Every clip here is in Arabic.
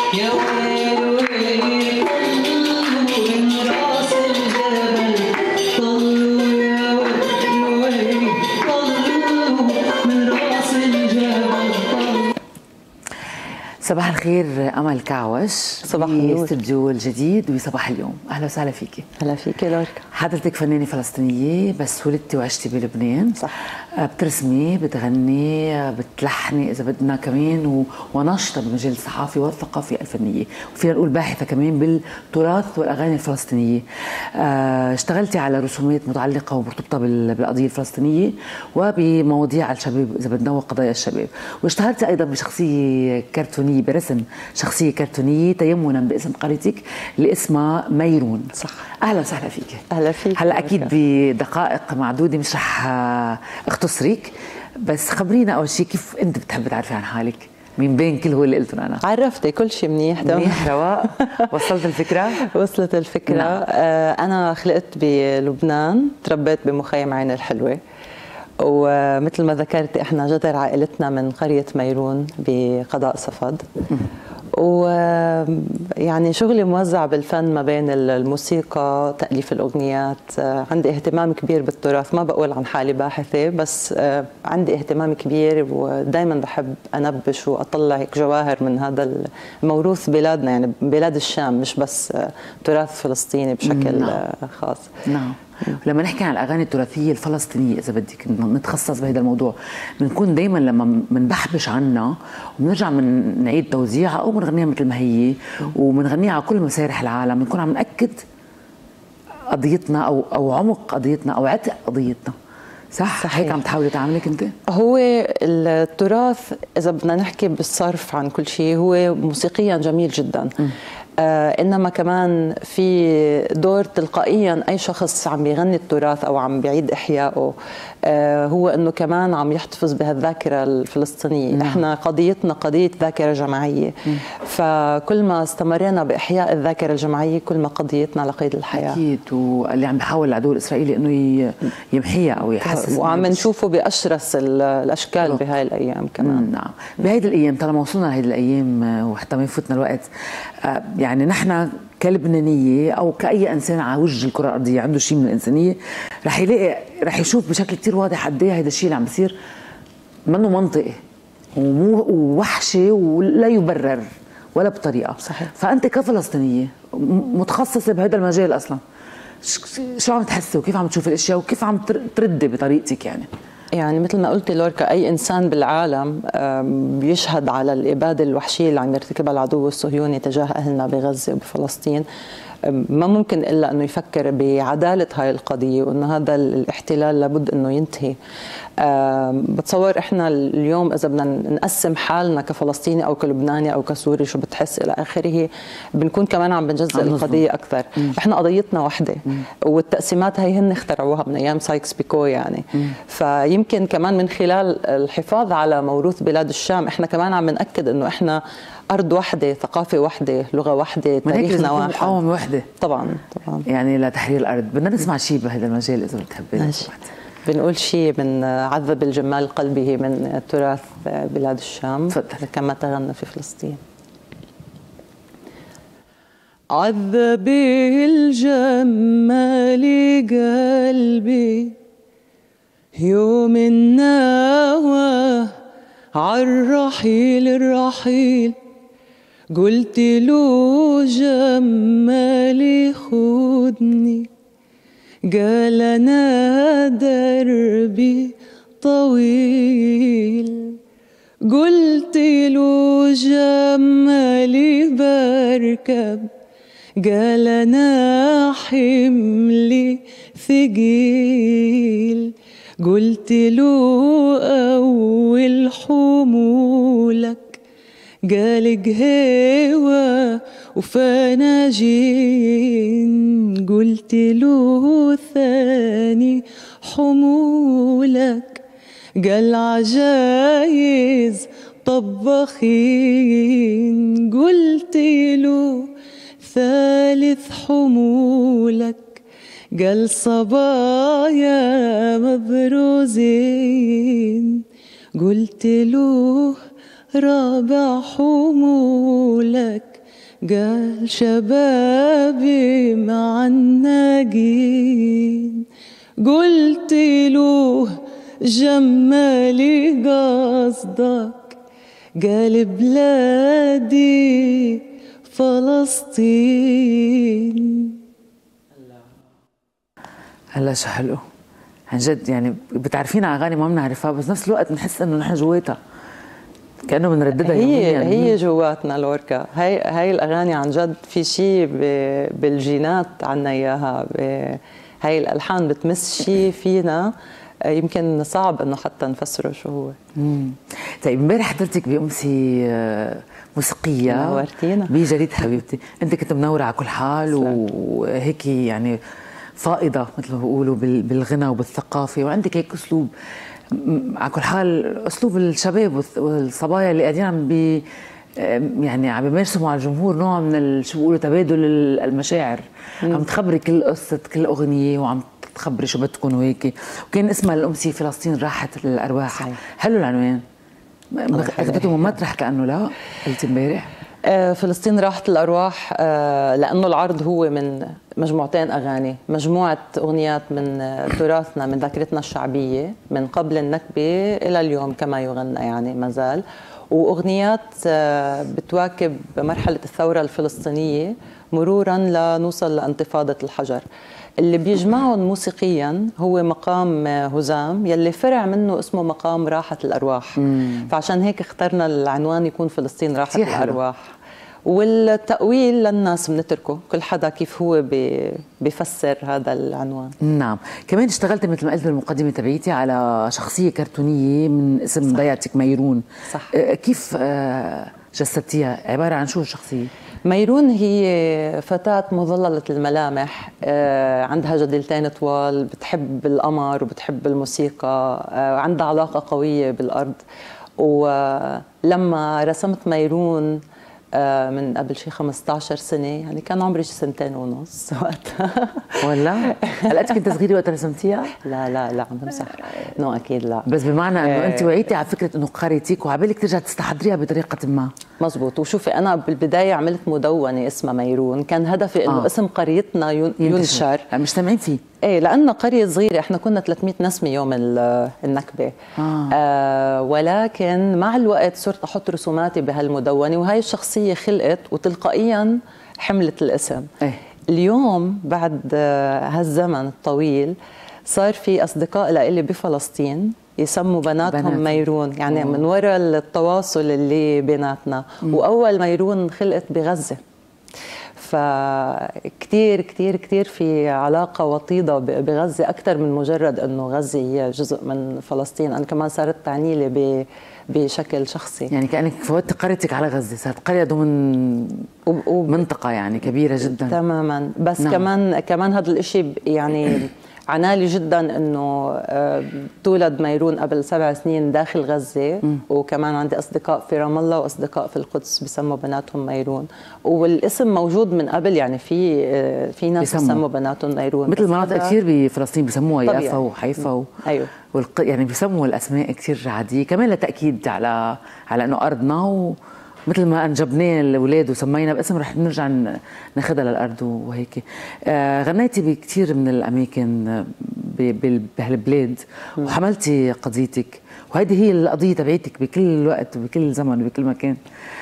يا ويل ويل طلوا من راس الجبل، طلوا يا ويل طلوا من راس الجبل. صباح الخير أمل كعوش. صباح النور. استوديو الجديد وصباح اليوم. أهلا وسهلا فيكي. هلا فيكي لوركا. حضرتك فنانة فلسطينية بس ولدتي وعشتي بلبنان. صح. بترسمي، بتغني، بتلحني إذا بدنا كمان، وناشطة بالمجال الصحافي والثقافي الفنية، وفينا نقول باحثة كمان بالتراث والأغاني الفلسطينية. اشتغلتي على رسومات متعلقة ومرتبطة بالقضية الفلسطينية وبمواضيع الشباب إذا بدنا وقضايا الشباب، واشتهرتي أيضا بشخصية كرتونية، برسم شخصية كرتونية تيمنا باسم قريتك اللي اسمها ميرون. صح. أهلا وسهلا فيك. أهلا فيك. هلا أكيد بدقائق معدودة مش رح اختصرك، بس خبرينا أول شيء كيف أنت بتحبي تعرفي عن حالك من بين كل هو اللي قلته أنا؟ عرفتي كل شيء منيح. منيح رواق. وصلت الفكرة؟ وصلت الفكرة. نعم. أنا خلقت بلبنان، تربيت بمخيم عين الحلوة، ومثل ما ذكرتي احنا جذر عائلتنا من قرية ميرون بقضاء صفد، ويعني شغلي موزع بالفن ما بين الموسيقى، تأليف الأغنيات. عندي اهتمام كبير بالتراث، ما بقول عن حالي باحثة بس عندي اهتمام كبير، ودايما بحب أنبش وأطلع هيك جواهر من هذا الموروث بلادنا، يعني بلاد الشام، مش بس تراث فلسطيني بشكل خاص. نعم. لما نحكي عن الاغاني التراثيه الفلسطينيه اذا بدك نتخصص بهذا الموضوع، بنكون دائما لما بنبحبش عنها وبنرجع من نعيد توزيعها او بنغنيها مثل ما هي وبنغنيها على كل مسارح العالم، بنكون عم ناكد قضيتنا او عمق قضيتنا او عتق قضيتنا. صح؟ هيك عم تحاولي تعملك انت؟ هو التراث اذا بدنا نحكي بالصرف عن كل شيء هو موسيقيا جميل جدا. إنما كمان في دور تلقائيا أي شخص عم بيغني التراث أو عم بيعيد إحيائه، هو إنه كمان عم يحتفظ بهالذاكرة الفلسطينية. إحنا قضيتنا قضية ذاكرة جماعية، فكل ما استمرنا بإحياء الذاكرة الجماعية كل ما قضيتنا على قيد الحياة. أكيد. واللي عم بيحاول العدو الإسرائيلي إنه يمحيها أو يحسس، وعم نشوفه بأشرس الأشكال بهاي الأيام كمان. نعم. بهيدي الأيام طالما وصلنا لهيدي الأيام وحتى ما يفوتنا الوقت، يعني نحن كلبنانية أو كأي إنسان على وجه الكرة الأرضية عنده شيء من الإنسانية رح يشوف بشكل كتير واضح قد إيه هيدا الشيء اللي عم بيصير منه منطقي ووحشي ولا يبرر ولا بطريقة. صحيح. فأنت كفلسطينية متخصصة بهذا المجال أصلا، شو عم تحسي وكيف عم تشوفي الأشياء وكيف عم تردي بطريقتك؟ يعني مثل ما قلتي لوركا، أي إنسان بالعالم بيشهد على الإبادة الوحشية اللي عم يرتكبها العدو الصهيوني تجاه أهلنا بغزة وبفلسطين، ما ممكن إلا أنه يفكر بعدالة هاي القضية وأنه هذا الاحتلال لابد أنه ينتهي. بتصور إحنا اليوم إذا بدنا نقسم حالنا كفلسطيني أو كلبناني أو كسوري شو بتحس إلى آخره، بنكون كمان عم بنجزء القضية أكثر. إحنا قضيتنا وحدة، والتقسيمات هي هن اخترعوها من أيام سايكس بيكو يعني. فيمكن كمان من خلال الحفاظ على موروث بلاد الشام إحنا كمان عم نأكد إنه إحنا أرض واحدة، ثقافة واحدة، لغة واحدة، تاريخنا واحد، مقاومة واحدة. طبعا يعني لتحرير الأرض. بدنا نسمع شيء بهذا المجال إذا بتحبي. بنقول شيء من عذب الجمال قلبه من تراث بلاد الشام. تفضل. كما تغنى في فلسطين. عذب الجمال قلبي يوم النوى عالرحيل الرحيل، قلت له جمالي خدني، قال أنا دربي طويل، قلت له جمالي بركب، قال أنا حملي ثقيل، قلت له أول حمولك، قال قهوة وفناجين، قلت له ثاني حمولك، قال عجايز طبخين، قلت له ثالث حمولك، قال صبايا مبروزين، قلت له رابع حمولك، قال شبابي مع الناجين، قلت له جمالي قصدك، قال بلادي فلسطين. هلا شو حلو عن جد، يعني بتعرفينا اغاني ما بنعرفها بس نفس الوقت بنحس انه نحن جواتها كانه بنرددها يوميا. هي جواتنا لوركا، هاي الاغاني عن جد في شيء بالجينات عنا اياها، هاي الالحان بتمس شيء فينا يمكن صعب انه حتى نفسره شو هو. طيب امبارح حضرتك بأمسي موسيقيه نورتينا بجريدة حبيبتي، انت كنت منوره على كل حال وهيك يعني فائضه مثل ما بيقولوا بالغنى وبالثقافه، وعندك هيك اسلوب على كل حال، اسلوب الشباب والصبايا اللي قاعدين يعني عم بيمارسوا مع الجمهور نوع من شو بيقولوا تبادل المشاعر. عم تخبري كل قصه كل اغنيه وعم تخبري شو بدكم وهيك، وكان اسمها الامسيه فلسطين راحت الارواح. صحيح. حلو العنوان، اخذته من مطرح كانه لا قلت امبارح فلسطين راحت الأرواح، لأنه العرض هو من مجموعتين أغاني، مجموعة أغنيات من تراثنا من ذاكرتنا الشعبية من قبل النكبة إلى اليوم كما يغنى يعني ما زال، وأغنيات بتواكب مرحلة الثورة الفلسطينية مرورا لنوصل لانتفاضة الحجر. اللي بيجمعهم موسيقيا هو مقام هزام يلي فرع منه اسمه مقام راحة الأرواح. فعشان هيك اخترنا العنوان يكون فلسطين راحة الأرواح، والتأويل للناس بنتركه، كل حدا كيف هو بيفسر هذا العنوان. نعم، كمان اشتغلت مثل ما قلت بالمقدمة تبعيتي على شخصية كرتونية من اسم ضيعتك ميرون. صح. كيف جسدتيها؟ عبارة عن شو الشخصية؟ ميرون هي فتاة مظللة الملامح، عندها جدلتين طوال، بتحب القمر وبتحب الموسيقى، عندها علاقة قوية بالأرض. ولما رسمت ميرون من قبل شي 15 سنة، يعني كان عمري شي 2.5 وقتها. ولا؟ هلأ كنت صغيرة وقت رسمتيها؟ لا عم بمزح. نو أكيد لا، بس بمعنى إنه أنت وعيتي على فكرة إنه قريتيك وعبالك ترجع تستحضريها بطريقة ما. مزبوط. وشوفي أنا بالبداية عملت مدونة اسمها ميرون، كان هدفي إنه اسم قريتنا ينشر. مش سامعين فيه؟ ايه، لأنه قرية صغيرة، احنا كنا 300 نسمة يوم النكبة. ولكن مع الوقت صرت أحط رسوماتي بهالمدونة، وهي الشخصية خلقت وتلقائيا حملت الاسم. اليوم بعد هالزمن الطويل صار في أصدقاء لإلي بفلسطين يسموا بناتهم ميرون، يعني من وراء التواصل اللي بيناتنا. وأول ميرون خلقت بغزة، فكتير كتير كتير في علاقة وطيدة بغزة، أكثر من مجرد أنه غزة هي جزء من فلسطين. أنا كمان صارت تعني لي بشكل شخصي، يعني كأنك فوتت قريتك على غزة، صارت قرية ضمن منطقة يعني كبيرة جدا. تماما. بس نعم. كمان هذا الاشي يعني عنالي جدا انه تولد ميرون قبل 7 سنين داخل غزة. وكمان عندي اصدقاء في رام الله واصدقاء في القدس بسموا بناتهم ميرون، والاسم موجود من قبل، يعني في ناس بسموا بناتهم ميرون، مثل مناطق كثير بفلسطين بسموها يافا وحيفا ايوه، يعني بسموا الاسماء كثير عادية كمان لتأكيد على انه ارضنا، مثل ما انجبناه الاولاد وسمينا باسم رح نرجع ناخذها للارض وهيك. غنيتي بكثير من الاماكن بهالبلاد وحملتي قضيتك، وهيدي هي القضيه تبعتك بكل وقت وبكل زمن وبكل مكان.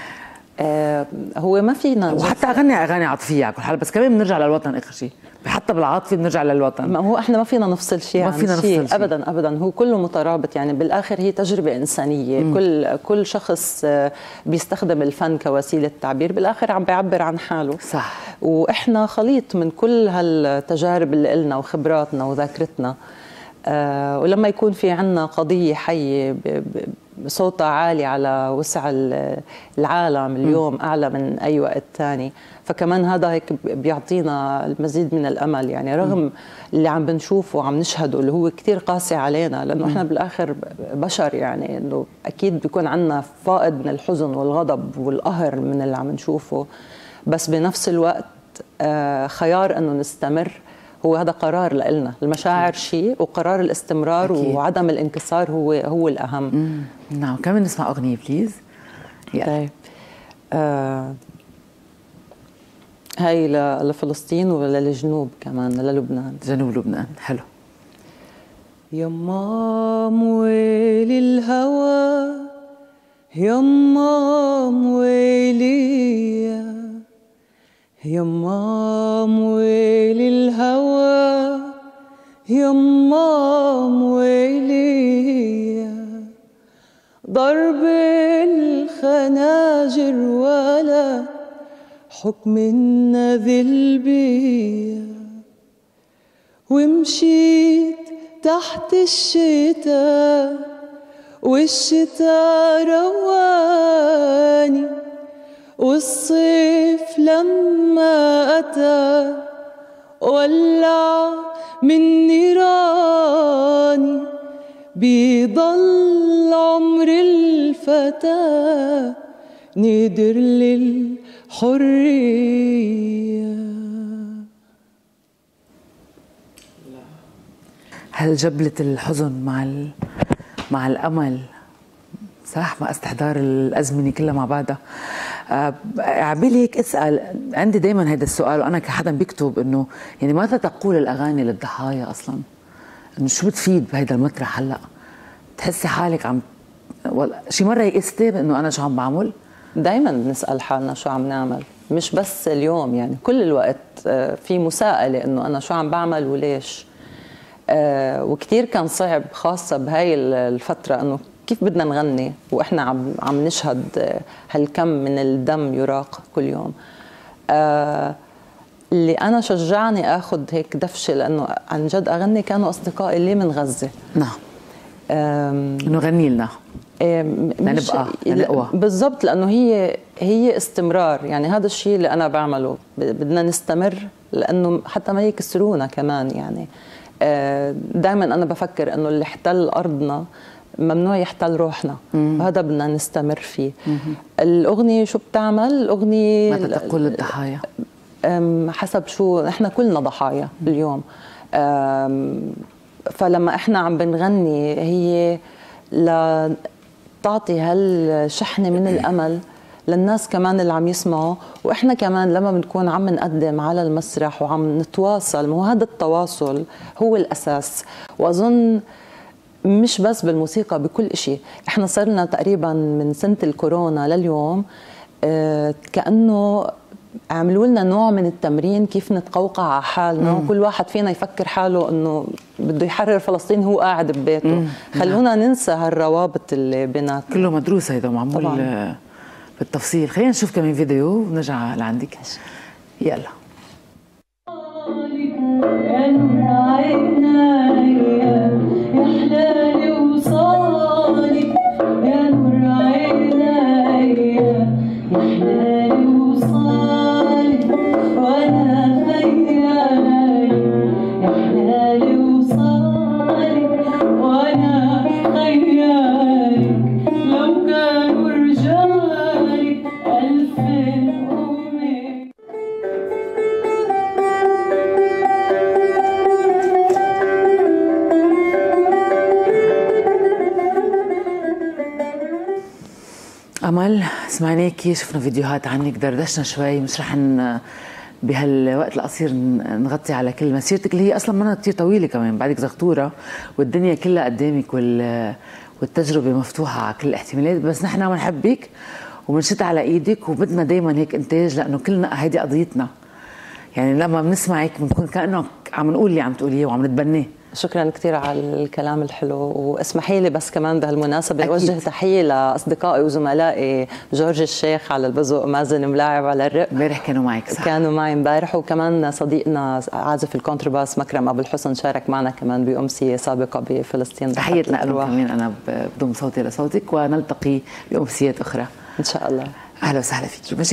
هو ما فينا وحتى اغاني عاطفيه على كل حال، بس كمان بنرجع للوطن اخر شيء، حتى بالعاطفه بنرجع للوطن. ما هو احنا ما فينا نفصل شيء عن شيء ابدا ابدا، هو كله مترابط. يعني بالاخر هي تجربه انسانيه. كل شخص بيستخدم الفن كوسيله تعبير، بالاخر عم بيعبر عن حاله. صح. واحنا خليط من كل هالتجارب اللي لنا وخبراتنا وذاكرتنا. ولما يكون في عنا قضيه حيه صوتها عالي على وسع العالم اليوم، أعلى من أي وقت ثاني، فكمان هذا هيك بيعطينا المزيد من الأمل. يعني رغم اللي عم بنشوفه وعم نشهده اللي هو كتير قاسي علينا، لأنه إحنا بالآخر بشر، يعني إنه أكيد بيكون عنا فائض من الحزن والغضب والقهر من اللي عم نشوفه، بس بنفس الوقت خيار إنه نستمر. هو هذا قرار لنا، المشاعر شيء وقرار الاستمرار أكيد. وعدم الانكسار هو الأهم. نعم. كمان نسمع أغنية بليز. طيب. هاي لفلسطين وللجنوب كمان للبنان. جنوب لبنان. حلو. يما مويلي الهوى يما مويلي يما مويلي الهوى يما مويلي ضرب الخناجر ولا حكم النذل بيا ومشيت تحت الشتاء والشتاء رواني والصيف لما أتى ولع من نيراني بيضل عمر الفتى نادر للحرية. هل جبلة الحزن مع الأمل صح مع استحضار الأزمنة كلها مع بعضها؟ عبالي هيك اسأل، عندي دايما هذا السؤال وأنا كحدا بيكتب إنه يعني ماذا تقول الأغاني للضحايا أصلا؟ إنه شو بتفيد بهيدا المطرح هلا؟ تحسي حالك عم شي مرة يئستي إنه أنا شو عم بعمل؟ دايما بنسأل حالنا شو عم نعمل، مش بس اليوم يعني كل الوقت في مساءلة إنه أنا شو عم بعمل وليش. وكتير كان صعب خاصة بهاي الفترة إنه كيف بدنا نغني وإحنا عم نشهد هالكم من الدم يراق كل يوم. اللي أنا شجعني أخذ هيك دفشة لأنه عن جد أغني كانوا أصدقائي اللي من غزة. نعم. إنه غني لنا نبقى نقوى بالضبط، لأنه هي استمرار. يعني هذا الشيء اللي أنا بعمله بدنا نستمر لأنه حتى ما يكسرونا كمان. يعني دائما أنا بفكر إنه اللي احتل أرضنا ممنوع يحتل روحنا، وهذا بدنا نستمر فيه. الأغنية شو بتعمل؟ الأغنية ماذا تقول للضحايا؟ حسب شو، نحن كلنا ضحايا اليوم. فلما احنا عم بنغني هي لتعطي هالشحنة من الأمل للناس كمان اللي عم يسمعوا، واحنا كمان لما بنكون عم نقدم على المسرح وعم نتواصل، ما هو هذا التواصل هو الأساس. وأظن مش بس بالموسيقى، بكل شيء. احنا صرنا تقريبا من سنة الكورونا لليوم كأنه عملوا لنا نوع من التمرين كيف نتقوقع على حالنا، وكل واحد فينا يفكر حاله انه بده يحرر فلسطين هو قاعد ببيته. خلونا ننسى هالروابط اللي بيناتنا. كله مدروس هيدا معمول طبعاً بالتفصيل. خلينا نشوف كمان فيديو ونرجع لعندك. يلا. يا نور عيني يا حلالي وصالي، يا نور عيني يا حلالي وصالي، وانا خيالي يا حلالي وصالي، وانا خيالي لو كانوا رجالي ألف أمي. أمل، سمعناكي، شفنا فيديوهات عنك، دردشنا شوي، مش رح بهالوقت القصير نغطي على كل مسيرتك اللي هي أصلا منها كتير طويلة كمان، بعدك زغطورة والدنيا كلها قدامك والتجربة مفتوحة على كل الاحتمالات. بس نحن بنحبك وبنشد على إيدك وبدنا دايما هيك إنتاج، لأنه كلنا هيدي قضيتنا. يعني لما بنسمعك بنكون كأنه عم نقول اللي عم تقوليه وعم نتبناه. شكرا كثير على الكلام الحلو، واسمحي لي بس كمان بهالمناسبة أوجه تحية لأصدقائي وزملائي جورج الشيخ على البزق، مازن ملاعب على الرق. امبارح كانوا معك صح؟ كانوا معي امبارح، وكمان صديقنا عازف الكونترباس مكرم أبو الحسن شارك معنا كمان بأمسية سابقة بفلسطين. تحياتنا لهم كمان، أنا بضم صوتي لصوتك ونلتقي بأمسيات أخرى إن شاء الله. أهلا وسهلا فيك.